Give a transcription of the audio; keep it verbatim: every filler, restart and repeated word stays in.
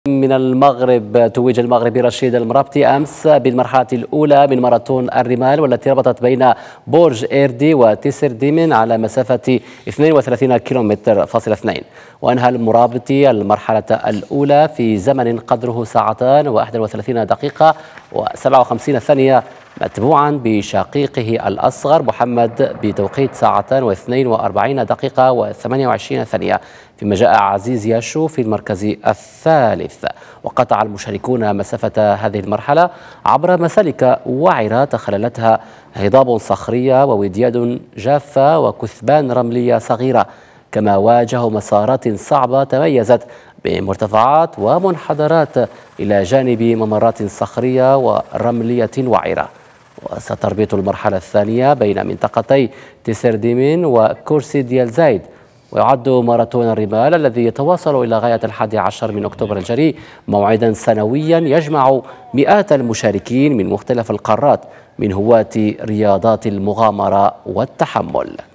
من المغرب توج المغربي رشيد المرابطي أمس بالمرحلة الأولى من ماراثون الرمال، والتي ربطت بين برج إيردي وتيسر ديمن على مسافة اثنين وثلاثين كيلومتر فاصلة اثنين. وأنهى المرابطي المرحلة الأولى في زمن قدره ساعتان وواحد وثلاثين دقيقة وسبعة وخمسين ثانية، متبوعا بشقيقه الأصغر محمد بتوقيت ساعتان واثنين وأربعين دقيقة وثمانية وعشرين ثانية، فيما جاء عزيز ياشو في المركز الثالث. وقطع المشاركون مسافة هذه المرحلة عبر مسالك وعرة تخللتها هضاب صخرية وودياد جافة وكثبان رملية صغيرة، كما واجهوا مسارات صعبة تميزت بمرتفعات ومنحدرات إلى جانب ممرات صخرية ورملية وعرة. وستربط المرحلة الثانية بين منطقتي تيسر ديمن وكرسي ديال زايد. ويعد ماراثون الرمال الذي يتواصل إلى غاية الحادي عشر من أكتوبر الجاري موعدا سنويا يجمع مئات المشاركين من مختلف القارات من هواة رياضات المغامرة والتحمل.